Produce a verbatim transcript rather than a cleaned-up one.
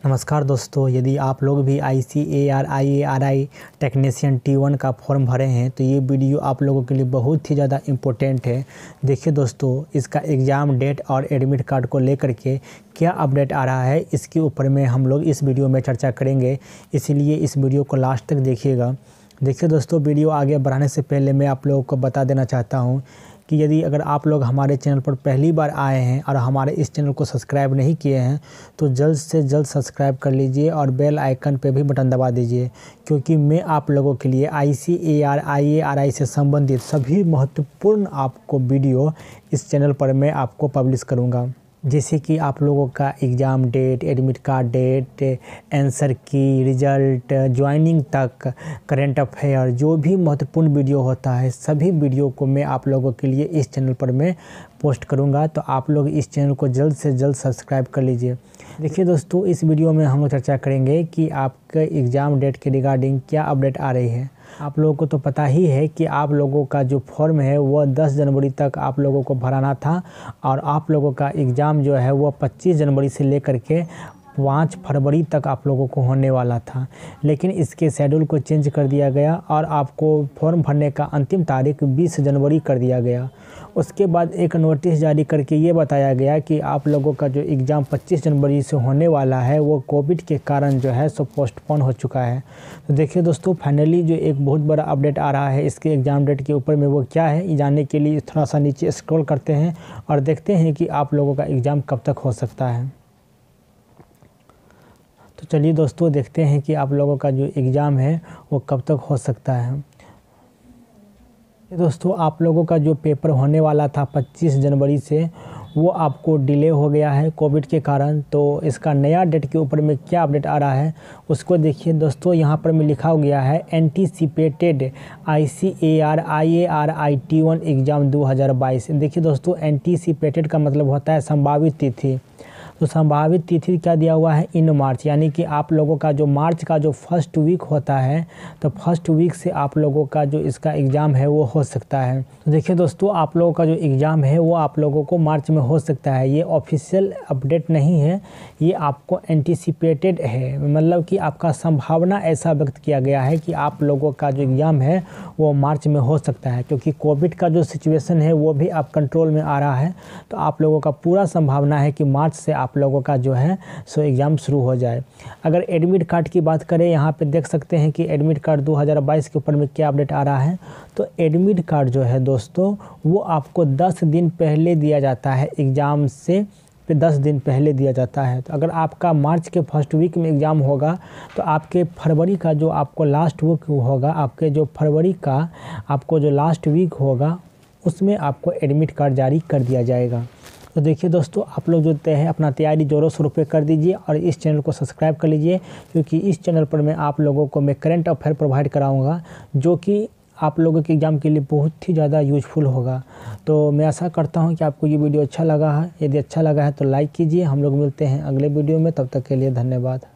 नमस्कार दोस्तों, यदि आप लोग भी I C A R I A R I technician T one का फॉर्म भरे हैं तो ये वीडियो आप लोगों के लिए बहुत ही ज़्यादा इम्पोर्टेंट है। देखिए दोस्तों, इसका एग्ज़ाम डेट और एडमिट कार्ड को लेकर के क्या अपडेट आ रहा है, इसके ऊपर में हम लोग इस वीडियो में चर्चा करेंगे, इसीलिए इस वीडियो को लास्ट तक देखिएगा। देखिए दोस्तों, वीडियो आगे बढ़ाने से पहले मैं आप लोगों को बता देना चाहता हूँ कि यदि अगर आप लोग हमारे चैनल पर पहली बार आए हैं और हमारे इस चैनल को सब्सक्राइब नहीं किए हैं तो जल्द से जल्द सब्सक्राइब कर लीजिए और बेल आइकन पे भी बटन दबा दीजिए, क्योंकि मैं आप लोगों के लिए आई C A R I A R आई से संबंधित सभी महत्वपूर्ण आपको वीडियो इस चैनल पर मैं आपको पब्लिश करूँगा। जैसे कि आप लोगों का exam date, admit card date, answer key, result, joining तक, करंट अफेयर, जो भी महत्वपूर्ण वीडियो होता है सभी वीडियो को मैं आप लोगों के लिए इस चैनल पर मैं पोस्ट करूंगा। तो आप लोग इस चैनल को जल्द से जल्द सब्सक्राइब कर लीजिए। देखिए दोस्तों, इस वीडियो में हम लोग चर्चा करेंगे कि आपके एग्ज़ाम डेट के रिगार्डिंग क्या अपडेट आ रही है। आप लोगों को तो पता ही है कि आप लोगों का जो फॉर्म है वो दस जनवरी तक आप लोगों को भराना था और आप लोगों का एग्ज़ाम जो है वो पच्चीस जनवरी से लेकर के पाँच फरवरी तक आप लोगों को होने वाला था, लेकिन इसके शेड्यूल को चेंज कर दिया गया और आपको फॉर्म भरने का अंतिम तारीख बीस जनवरी कर दिया गया। उसके बाद एक नोटिस जारी करके ये बताया गया कि आप लोगों का जो एग्ज़ाम पच्चीस जनवरी से होने वाला है वो कोविड के कारण जो है सो पोस्टपोन हो चुका है। तो देखिए दोस्तों, फाइनली जो एक बहुत बड़ा अपडेट आ रहा है इसके एग्ज़ाम डेट के ऊपर में वो क्या है, ये जानने के लिए थोड़ा सा नीचे स्क्रॉल करते हैं और देखते हैं कि आप लोगों का एग्ज़ाम कब तक हो सकता है। तो चलिए दोस्तों, देखते हैं कि आप लोगों का जो एग्ज़ाम है वो कब तक हो सकता है। दोस्तों, आप लोगों का जो पेपर होने वाला था पच्चीस जनवरी से वो आपको डिले हो गया है कोविड के कारण। तो इसका नया डेट के ऊपर में क्या अपडेट आ रहा है उसको देखिए दोस्तों। यहाँ पर में लिखा गया है anticipated I C A R I A R I T one exam दो हज़ार बाईस। देखिए दोस्तों, एंटीसिपेटेड का मतलब होता है संभावित तिथि। तो संभावित तिथि क्या दिया हुआ है, इन मार्च, यानी कि आप लोगों का जो मार्च का जो फर्स्ट वीक होता है तो फर्स्ट वीक से आप लोगों का जो इसका एग्ज़ाम है वो हो सकता है। तो देखिए दोस्तों, आप लोगों का जो एग्ज़ाम है वो आप लोगों को मार्च में हो सकता है। ये ऑफिशियल अपडेट नहीं है, ये आपको एंटीसिपेटेड है, मतलब कि आपका संभावना ऐसा व्यक्त किया गया है कि आप लोगों का जो एग्ज़ाम है वो मार्च में हो सकता है, क्योंकि कोविड का जो सिचुएशन है वो भी आप कंट्रोल में आ रहा है। तो आप लोगों का पूरा संभावना है कि मार्च से आप लोगों का जो है सो एग्ज़ाम शुरू हो जाए। अगर एडमिट कार्ड की बात करें, यहाँ पे देख सकते हैं कि एडमिट कार्ड दो हज़ार बाईस के ऊपर में क्या अपडेट आ रहा है। तो एडमिट कार्ड जो है दोस्तों वो आपको दस दिन पहले दिया जाता है, एग्ज़ाम से पे दस दिन पहले दिया जाता है। तो अगर आपका मार्च के फर्स्ट वीक में एग्ज़ाम होगा तो आपके फरवरी का जो आपको लास्ट वीक होगा, आपके जो फरवरी का आपको जो लास्ट वीक होगा उसमें आपको एडमिट कार्ड जारी कर दिया जाएगा। तो देखिए दोस्तों, आप लोग जो है अपना तैयारी जोरों शोरों पे कर दीजिए और इस चैनल को सब्सक्राइब कर लीजिए, क्योंकि इस चैनल पर मैं आप लोगों को मैं करंट अफेयर प्रोवाइड कराऊंगा जो कि आप लोगों के एग्ज़ाम के लिए बहुत ही ज़्यादा यूजफुल होगा। तो मैं आशा करता हूं कि आपको ये वीडियो अच्छा लगा है। यदि अच्छा लगा है तो लाइक कीजिए। हम लोग मिलते हैं अगले वीडियो में, तब तक के लिए धन्यवाद।